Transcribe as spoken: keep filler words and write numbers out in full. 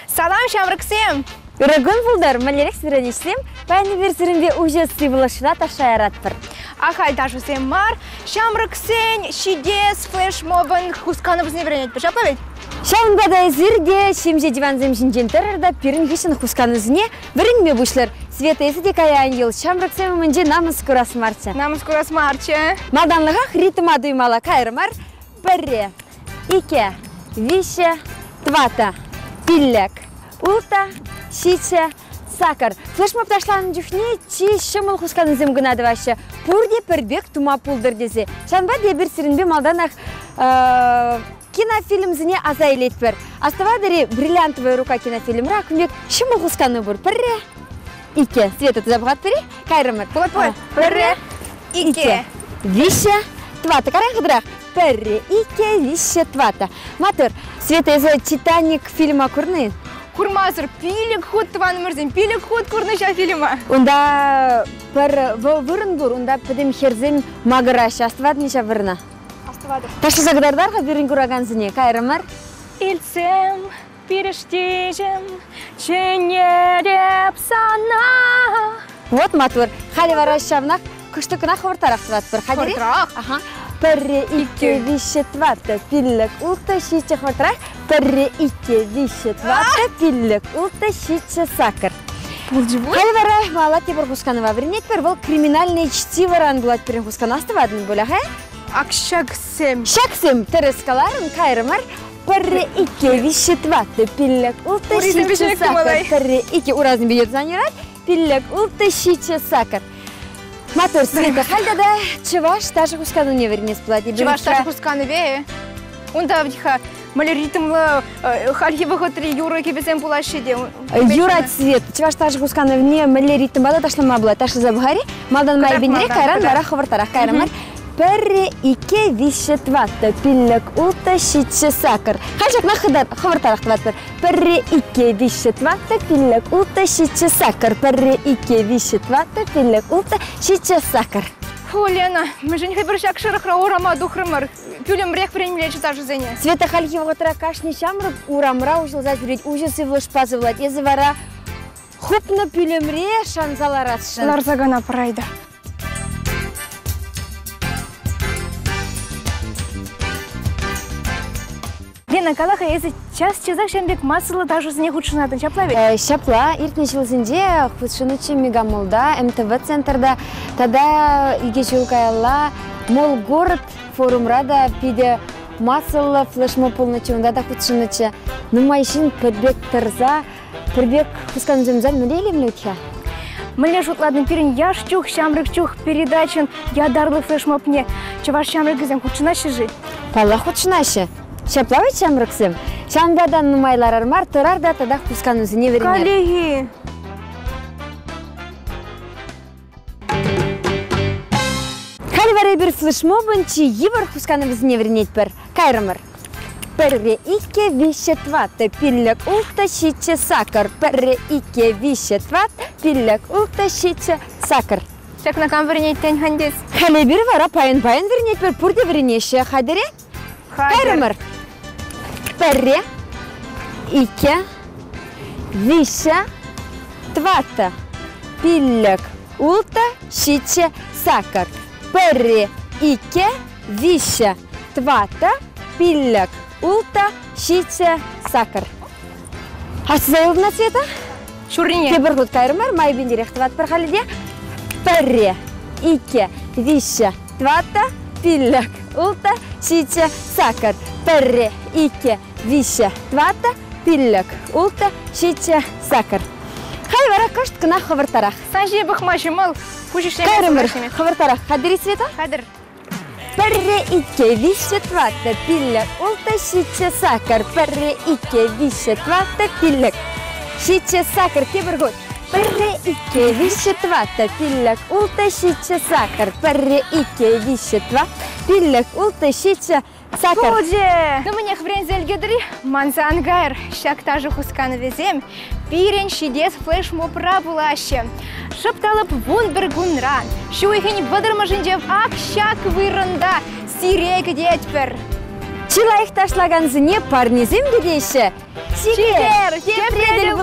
Салам, Шамрыксем! Үрегін бұлдар, мәлерек сіренешлем, бәйні берсірінде уже сывылышына ташайаратпыр. Ахал ташысем мар, Шамрыксен, шидес, флешмобын, хусканыбызны веренет пішапла ведь? Шамбадай зірге, шемже диванзем жинжентарарда пирін хешін хусканызыне вірінме бұшлар. Света есі де каян ел, Шамрыксем мүнде намыз көрас марча. Намыз көрас марча. Маданлыға ритма дуймала кайрымар. Бірре, ике, вище, твата, пиллек, улта, шиче, сакар. Флешмоб ташланын жүхне, чи шымыл хусканызым гынады ваще. Пурде пірбек тума пулдыр дезе. Шанба дебір сірінбе малданақ кинофильмзіне азайлет бір. Аставадыри бриллиантовая рука кинофильмра күмек шымыл хусканы бұр. Бірре, ике. Света, ты забығат бірі? Кайрымыр. Бұлат-бұлат. Бірре, ике. Вище, твата. Каран қыдырақ? Бірре, ике, вище, твата. Матыр, Света, езі Титаник фильма күрні? Курмазыр, пилік худ тваны мұрзен, пилік худ күрні ша фильма. Онда бір вырын бұр, онда пөдем херзем мағырашы. Астывады неша вырына? Астывады. Ташы зағдардарға бірін күраған зіне, кайрымыр? Илсем, пирештежем, чене деп сана. Вот, матыр, хали вараш шавнақ күшті күна қывыртарақ тват бір. Қывыртарақ? Аха. Бірре, ике, вище, твата, пиллек, улта, шиче қывыртарақ. Бірре, ике, вище, твата, пиллек, улта, шиче, сакар. Бұлжы-бұл? Хали вараш мала тебір хусканова вірінет бір, бұл криминальный чтиво рангулат бірін хускан астывадын бөлі, хай? Акшаксем. Шаксем тіріскаларын кайрымар. Бірре, ике, вище, твата, пиллек, улта, шиче, сакар. Бірре, ике, уразын бейет занерат, пиллек, улта, шиче, сакар. Матур, Света, хальдада чываш тажы хускану не вернес плати. Чываш тажы хусканы ве? Онда вдиха маляритымлы хальхивы хотри Юра кебесен пулашеде. Юра Свет, чываш тажы хусканы вне маляритым бада ташлама была. Ташы забгари, малдан май бендере кайран бара ховартарах кайрамар. Бірре, ике, вище, твата, пиллек, улта, шиче, сакар. Хальчак на ховартарах тват бір. Бірре, ике, вище, твата, пиллек, улта, шиче, сакар. Бірре, ике, вище, твата, пиллек, улта, шиче, сакар. О, Лена, мы же не хотим шак шырықра орама духрымыр. Пюлем рех времелечі тажы зене. Света хальхива отыра кашни шамрып урамра ужыл зазберет ужасы влышпазы влад. Езі вара хупны пюлемре шанзалар атшын. Ларзагана прайда. Лена, калаха, если час чезак шамбек масылы тажы зене худшынатын чапла ведь? Шапла, иртне жылзінде худшынычы мегамолда, эм тэ вэ центрда, тада иге жылкаялла, мол город форумрада пиде масылы флешмоб полночы, онда да худшынычы. Нумайшин пірбек тырза, пірбек хускан зімзал мүлейлі мүлетхе? Міле жутладың пирін яш чух, шамрык чух передачын ядарлы флешмобне. Чываш шамрык ізем худшынашы жи? Пала худшынашы. Шаплавай шамрыксым. Шамбадан нумайлар армар, тұрар да тада хускан үзіне верінер. Коллеги! Хали варай бір флешмобын, чи ебір хусканы үзіне верінет бір. Кайрымыр. Бірре, ике, вище, твата, пиллек, улта, шиче, сакар. Бірре, ике, вище, твата, пиллек, улта, шиче, сакар. Шакнакам вернеттен хандес. Хали бір вара пайын-пайын верінет бір, пұрды верінеші. Хадыре? Кайрымыр. Бірре, ике, вище, твата, пиллек, улта, шиче, сакар. Бірре, ике, вище, твата, пиллек, улта, шиче, сакар. Асы зайылдына, Света? Шурине. Тебір құд кайрымыр, май бендерек тват бір қалыде. Бірре, ике, вище, твата, пиллек, улта, шиче, сакар. Бірре, ике, вище, твата, пиллек, улта, шиче, сакар. Хай вара кашт кына хавартарах. Санжи бұқмашы мал. Кайрымыр, хавартарах. Хадыри, Света? Хадыр. Бірре, ике, вище, твата, пиллек, улта, шиче, сакар. Бірре, ике, вище, твата, пиллек, шиче, сакар. Кебір год. Бірре, ике, вище, твата, пиллек, улта, шиче, сакар. Бірре, ике, вище, твата, пиллек, улта, шиче, сакар. Колже! Думанех врензелгедри, манзан гайр, шак тажы хусканы везем, пирен шидес флешмоб рабулаще. Шыпталып вун бір гунран, шуихен бадырмажынжев ак шак вырында, сирек детпер. Чилайық ташлаган зіне парнезім дедейші. Сигер, Кепредель